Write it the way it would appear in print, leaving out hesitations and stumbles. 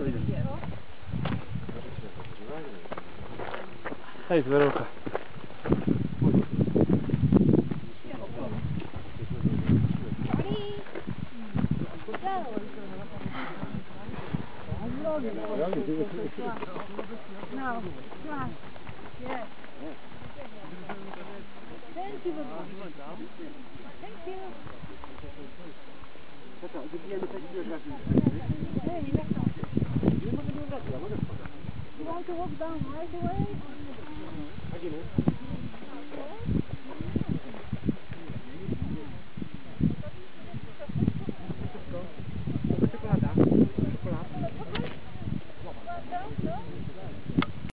Hej, Weronika. No, try. Yes. Thank you. Thank you. You want to walk down right away?